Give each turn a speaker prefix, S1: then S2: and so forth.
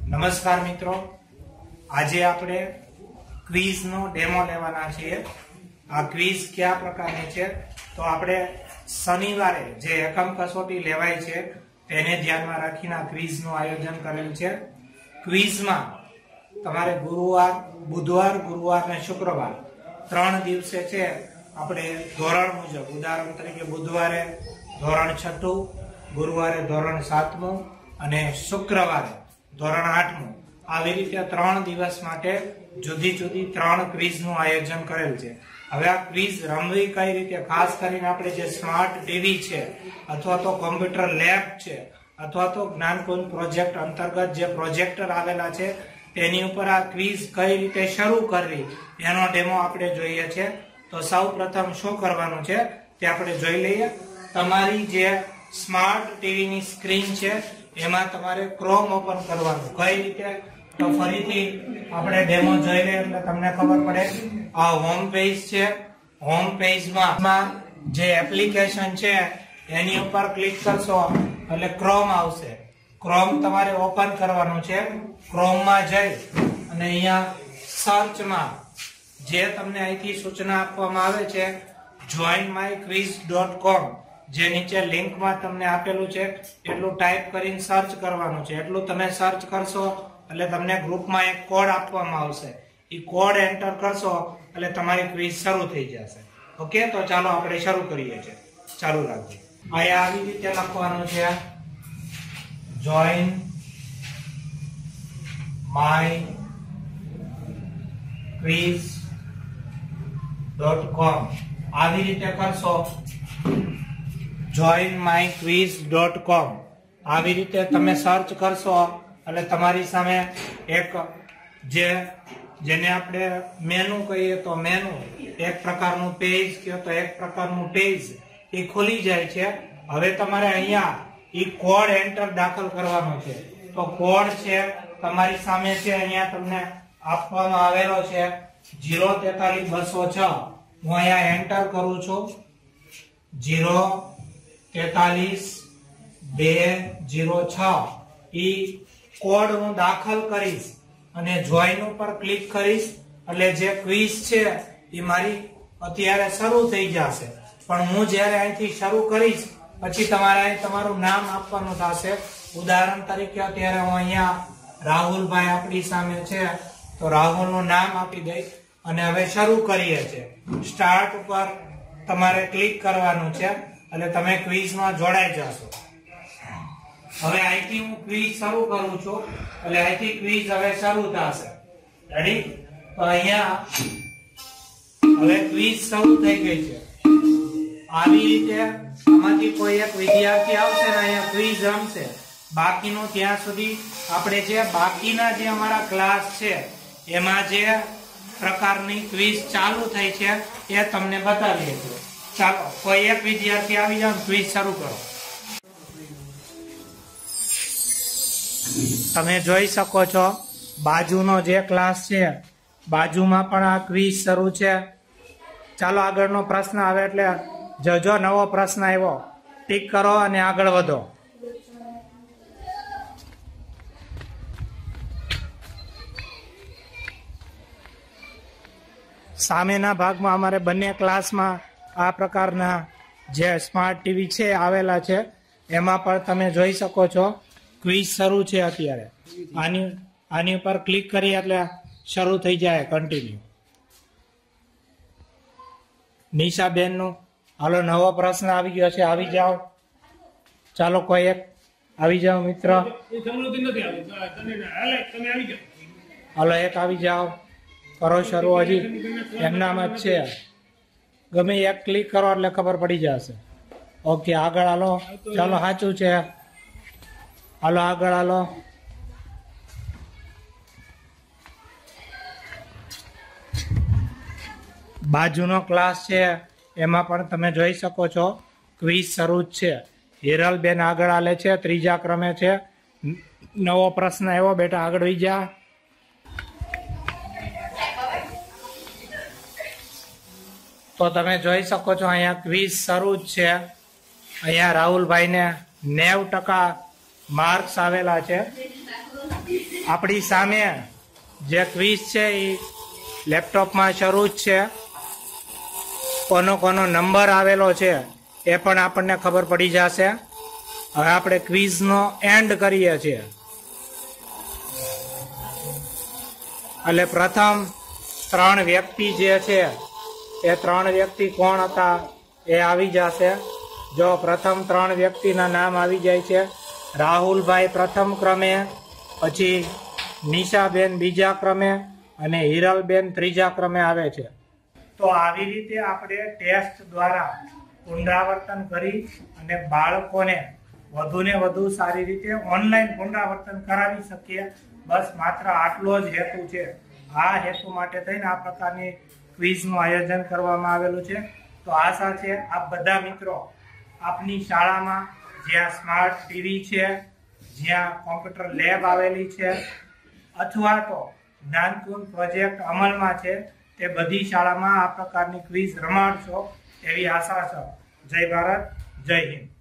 S1: નમસ્કાર મિત્રો, આજે આપણે ક્વિઝ નો ડેમો લેવાના છીએ। આ ક્વિઝ કયા પ્રકારની છે તો આપણે શનિવારે જે એકમ કસોટી લેવાય છે તેને ધ્યાનમાં રાખીને આ ક્વિઝ નું આયોજન કરેલ છે। ક્વિઝમાં તમારે ગુરુવાર, બુધવાર, ગુરુવાર અને શુક્રવાર 3 દિવસે છે આપણે ધોરણ મુજબ, ઉદાહરણ તરીકે બુધવારે ધોરણ 6, ગુરુવારે ધોરણ 7 અને શુક્રવારે ધોરણ 8 આવી રીતે 3 દિવસ માટે જુદી જુદી 3 ક્વિઝ નું આયોજન કરેલ છે। હવે આ ક્વિઝ રમવી કઈ રીતે, ખાસ કરીને આપણે જે સ્માર્ટ ટીવી છે અથવા તો કોમ્પ્યુટર લેબ છે અથવા તો જ્ઞાનકુંજ પ્રોજેક્ટ અંતર્ગત જે પ્રોજેક્ટર આવેલા છે તેની ઉપર આ ક્વિઝ કઈ રીતે શરૂ કરવી એનો ડેમો આપણે જોઈએ છે। તો સૌ પ્રથમ શું કરવાનું છે તે આપણે જોઈ લઈએ। તમારી જે સ્માર્ટ ટીવી ની સ્ક્રીન છે એમાં તમારે ક્રોમ ઓપન કરવાનું। કઈ રીતે તો ફરીથી આપણે ડેમો જોઈ લઈએ એટલે તમને ખબર પડે। આ હોમ પેજ છે, હોમ પેજમાં જે એપ્લિકેશન છે એની ઉપર ક્લિક કરશો એટલે ક્રોમ આવશે। ક્રોમ તમારે ઓપન કરવાનું છે। ક્રોમ માં જઈ અને અહીંયા સર્ચમાં જે તમને અહીંથી સૂચના આપવામાં આવે છે joinmyquiz.com, જે નીચે લિંકમાં તમને આપેલું છે એટલું ટાઈપ કરીને સર્ચ કરવાનું છે। એટલું તમે સર્ચ કરશો એટલે તમને ગ્રુપમાં એક કોડ આપવામાં આવશે। એ કોડ એન્ટર કરશો એટલે તમારી ક્વિઝ શરૂ થઈ જશે। ઓકે, તો ચાલો આપણે શરૂ કરીએ છીએ। ચાલુ રાખજો। અહીંયા આવી રીતે લખવાનું છે join my quiz.com। આવી રીતે કરશો joinmyquiz.com। આવી રીતે તમે સર્ચ કરશો એટલે તમારી સામે એક જેને આપણે મેનુ કહીએ તો મેનુ, એક પ્રકારનું પેજ કે તો એક પ્રકારનું પેજ એ ખુલી જાય છે। હવે તમારે અહીંયા એ કોડ એન્ટર દાખલ કરવાનો છે। તો કોડ છે તમારી સામે છે, અહીંયા તમને આપવામાં આવેલો છે 043-206। હું અહીંયા એન્ટર કરું છું 043-206। ઈ કોડ હું દાખલ કરીશ અને જોઈન ઉપર ક્લિક કરીશ એટલે જે ક્વિઝ છે એ મારી અત્યારે શરૂ થઈ જશે। પણ હું જ્યારે અહીંથી શરૂ કરીશ પછી તમારે અહીં તમારું નામ આપવાનું થશે। ઉદાહરણ તરીકે અત્યારે હું અહીંયા રાહુલભાઈ આપણી સામે છે તો રાહુલનું નામ આપી દઈ અને હવે શરૂ કરીએ છીએ। સ્ટાર્ટ ઉપર તમારે ક્લિક કરવાનું છે એટલે તમે ક્વિઝમાં જોડાઈ જશો। હવે અહીંથી હું ક્વિઝ શરૂ કરું છું એટલે અહીંથી ક્વિઝ હવે શરૂ થશે। રેડી? તો અહીંયા હવે ક્વિઝ શરૂ થઈ ગઈ છે। આવી રીતે આમાંથી કોઈ એક વિદ્યાર્થી આવશે ને અહીંયા ક્વિઝ રમશે। બાકીનું ત્યાં સુધી આપણે જે બાકીના જે અમારા ક્લાસ છે એમાં જે પ્રકારની ક્વિઝ ચાલુ થઈ છે એ તમને બતાવીએ છીએ। ચાલો કોઈ એક વિદ્યાર્થી આવી જાવ, ક્વિઝ શરૂ કરો। તમે જોઈ શકો છો બાજુનો જે ક્લાસ છે બાજુમાં પણ આ ક્વિઝ શરૂ છે। ચાલો આગળનો પ્રશ્ન આવે એટલે જો નવો પ્રશ્ન આવ્યો ટીક કરો અને આગળ વધો। સામેના ભાગમાં અમારે બંને ક્લાસમાં આ પ્રકારના જે સ્માર્ટ ટીવી છે આવેલા છે। એમાં પણ તમે જોઈ શકો છો ક્વિઝ શરૂ છે અત્યારે। આની ઉપર ક્લિક કરી એટલે શરૂ થઈ જાય કન્ટિન્યુ। નિશાબેનનું હાલો નવો પ્રશ્ન આવી ગયો છે, આવી જાઓ। ચાલો કોઈ એક આવી જાઓ મિત્ર। હાલો એક આવી જાઓ, કરો શરૂ। હજી એમનામ જ છે, ગમે એક ક્લિક કરો એટલે ખબર પડી જશે। ઓકે, આગળ હાલો। ચાલો સાચું છે, હાલો આગળ હાલો। બાજુનો ક્લાસ છે એમાં પણ તમે જોઈ શકો છો ક્વિઝ શરૂ જ છે। હિરલબેન આગળ હાલે છે, 3જા ક્રમે છે। નવો પ્રશ્ન આવ્યો, બેટા આગળ વહી જા। તો તમે જોઈ શકો છો અહીંયા ક્વિઝ શરૂ જ છે। અહીંયા રાહુલભાઈને 90% માર્ક્સ આવેલા છે। આપણી સામે જે ક્વિઝ છે એ લેપટોપમાં શરૂ જ છે. કોનો કોનો નંબર આવેલો છે એ પણ આપણને ખબર પડી જશે. હવે આપણે ક્વિઝનો એન્ડ કરીએ છીએ. એટલે પ્રથમ 3 વ્યક્તિ જે છે એ 3 વ્યક્તિ કોણ હતા એ આવી જશે. જો પ્રથમ 3 વ્યક્તિના નામ આવી જાય છે. રાહુલભાઈ પ્રથમ ક્રમે, પછી નિશાબેન બીજા ક્રમે અને હિરલબેન ત્રીજા ક્રમે આવે છે. તો આવી રીતે આપણે ટેસ્ટ દ્વારા પુનરાવર્તન કરી અને બાળકોને વધુને વધુ સારી રીતે ઓનલાઈન પુનરાવર્તન કરાવી શકીએ. બસ માત્ર આટલો જ હેતુ છે. આ હેતુ માટે થઈને આ પ્રકારની ક્વિઝનું આયોજન કરવામાં આવેલું છે. તો આશા છે આપ બધા મિત્રો આપની શાળામાં જ્યાં સ્માર્ટ ટીવી છે, જ્યાં કોમ્પ્યુટર લેબ આવેલી છે, અથવા તો જ્ઞાનકુંજ પ્રોજેક્ટ અમલમાં છે, તે બધી શાળામાં આ પ્રકારની ક્વિઝ રમાડશો એવી આશા છે. જય ભારત, જય હિન્દ.